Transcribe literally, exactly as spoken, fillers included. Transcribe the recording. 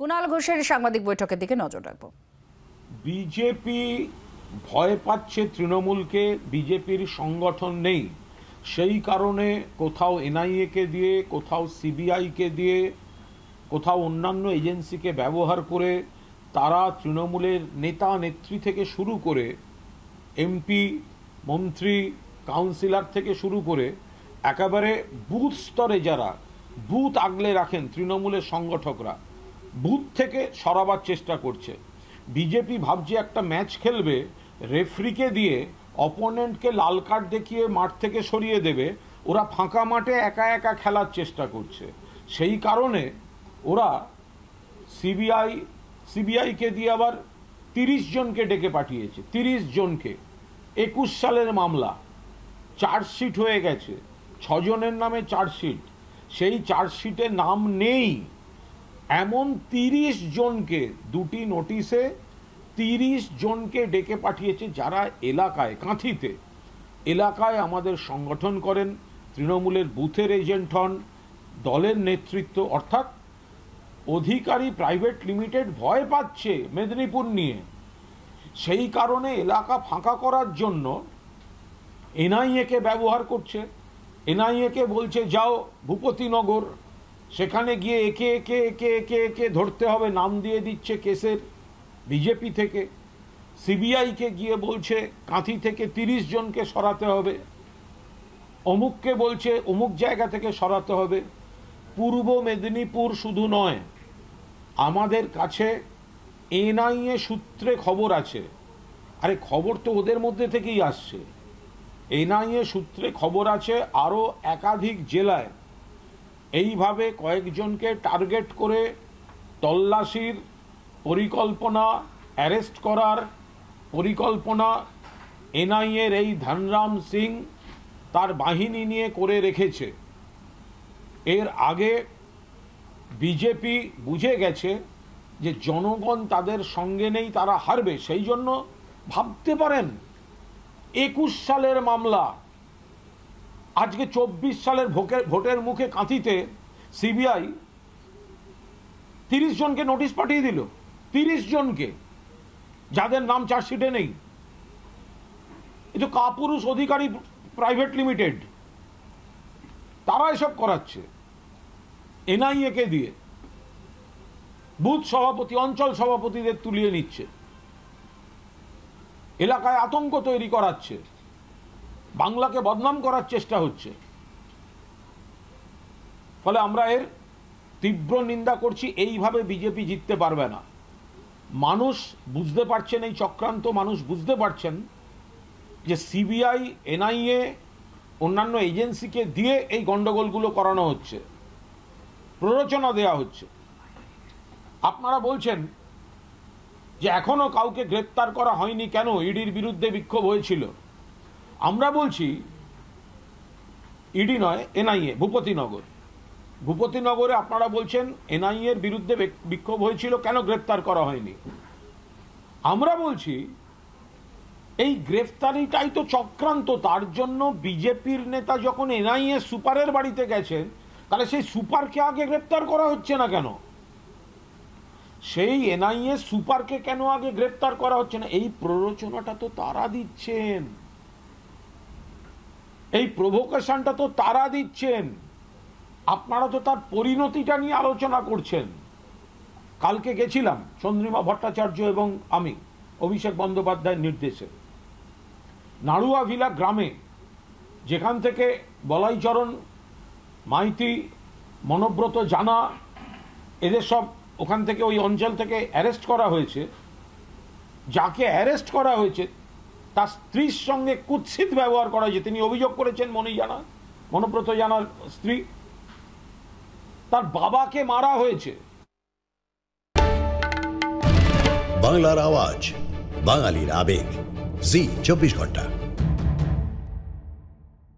কুণাল ঘোষের সাংবাদিক বৈঠকের দিকে নজর রাখবো। বিজেপি ভয় পাচ্ছে তৃণমূলকে, বিজেপির সংগঠন নেই, সেই কারণে কোথাও এনআইএ কে দিয়ে, কোথাও সিবিআই কে দিয়ে, কোথাও অন্যান্য এজেন্সিকে ব্যবহার করে তারা তৃণমূলের নেতা নেত্রী থেকে শুরু করে এমপি, মন্ত্রী, কাউন্সিলর থেকে শুরু করে একেবারে বুথ স্তরে যারা বুথ আগলে রাখেন তৃণমূলের সংগঠকরা, বুথ থেকে সরাবার চেষ্টা করছে। বিজেপি ভাবছে একটা ম্যাচ খেলবে, রেফরিকে দিয়ে অপোনেন্টকে লাল কার্ড দেখিয়ে মাঠ থেকে সরিয়ে দেবে, ওরা ফাঁকা মাঠে একা একা খেলার চেষ্টা করছে। সেই কারণে ওরা সিবিআই সিবিআইকে দিয়ে আবার তিরিশ জনকে ডেকে পাঠিয়েছে। তিরিশ জনকে, একুশ সালের মামলা, চার্জশিট হয়ে গেছে, ছজনের নামে চার্জশিট, সেই চার্জশিটে নাম নেই এমন তিরিশ জনকে দুটি নোটিশে তিরিশ জনকে ডেকে পাঠিয়েছে, যারা এলাকায়, কাঁথিতে এলাকায় আমাদের সংগঠন করেন, তৃণমূলের বুথের এজেন্ট হন, দলের নেতৃত্ব, অর্থাৎ অধিকারী প্রাইভেট লিমিটেড ভয় পাচ্ছে মেদিনীপুর নিয়ে। সেই কারণে এলাকা ফাঁকা করার জন্য এনআইএ কে ব্যবহার করছে। এনআইএ কে বলছে যাও ভূপতিনগর, সেখানে গিয়ে একে একে একে একে একে ধরতে হবে, নাম দিয়ে দিচ্ছে কেসের বিজেপি থেকে। সিবিআইকে গিয়ে বলছে কাঁথি থেকে তিরিশ জনকে সরাতে হবে, অমুককে বলছে অমুক জায়গা থেকে সরাতে হবে। পূর্ব মেদিনীপুর শুধু নয়, আমাদের কাছে এনআইএ সূত্রে খবর আছে, আরে খবর তো ওদের মধ্যে থেকেই আসছে। এনআইএ সূত্রে খবর আছে আরও একাধিক জেলায় এইভাবে কয়েকজনকে টার্গেট করে তল্লাশির পরিকল্পনা, অ্যারেস্ট করার পরিকল্পনা এনআইএর এই ধনরাম সিং তার বাহিনী নিয়ে করে রেখেছে। এর আগে বিজেপি বুঝে গেছে যে জনগণ তাদের সঙ্গে নেই, তারা হারবে, সেই জন্য ভাবতে পারেন একুশ সালের মামলা আজকে চব্বিশ সালের ভোটের মুখে কাঁথিতে সিবিআই তিরিশ জনকে নোটিশ পাঠিয়ে দিল, তিরিশ জনকে যাদের নাম চার্জশিটে নেই। এ তো কাপুরুষ অধিকারী প্রাইভেট লিমিটেড, তারা এসব করাচ্ছে এনআইএ কে দিয়ে। বুথ সভাপতি, অঞ্চল সভাপতিদের তুলিয়ে নিচ্ছে, এলাকায় আতঙ্ক তৈরি করাচ্ছে, বাংলাকে বদনাম করার চেষ্টা হচ্ছে। ফলে আমরা এর তীব্র নিন্দা করছি। এইভাবে বিজেপি জিততে পারবে না। মানুষ বুঝতে পারছেন এই চক্রান্ত, মানুষ বুঝতে পারছেন যে সিবিআই, এনআইএ, অন্যান্য এজেন্সিকে দিয়ে এই গন্ডগোলগুলো করানো হচ্ছে, প্ররোচনা দেয়া হচ্ছে। আপনারা বলছেন যে এখনো কাউকে গ্রেপ্তার করা হয়নি কেন, ইডির বিরুদ্ধে বিক্ষোভ হয়েছিল। আমরা বলছি ইডি নয়, এনআইএ, ভূপতিনগর। ভূপতিনগরে আপনারা বলছেন এনআইএর বিরুদ্ধে বিক্ষোভ হয়েছিল, কেন গ্রেপ্তার করা হয়নি। আমরা বলছি এই গ্রেফতারিটাই তো চক্রান্ত। তার জন্য বিজেপির নেতা যখন এনআইএ সুপারের বাড়িতে গেছেন, তাহলে সেই সুপারকে আগে গ্রেপ্তার করা হচ্ছে না কেন? সেই এনআইএ সুপারকে কেন আগে গ্রেপ্তার করা হচ্ছে না? এই প্ররোচনাটা তো তারা দিচ্ছেন, এই প্রভোকেশনটা তো তারা দিচ্ছেন। আপনারা তো তার পরিণতিটা নিয়ে আলোচনা করছেন। কালকে গেছিলাম চন্দ্রিমা ভট্টাচার্য এবং আমি, অভিষেক বন্দ্যোপাধ্যায়ের নির্দেশে, নাড়ুয়াভিলা গ্রামে, যেখান থেকে বলাইচরণ মাইতি, মনোব্রত জানা, এদের সব ওখান থেকে, ওই অঞ্চল থেকে অ্যারেস্ট করা হয়েছে। যাকে অ্যারেস্ট করা হয়েছে তার স্ত্রীর সঙ্গে কুৎসিত ব্যবহার করা হয়েছে। তিনি অভিযোগ করেছেন, মনি জানা, মনোব্রত জানার স্ত্রী, তার বাবাকে মারা হয়েছে। বাংলার আওয়াজ, বাঙালির আবেগ, জি চব্বিশ ঘন্টা।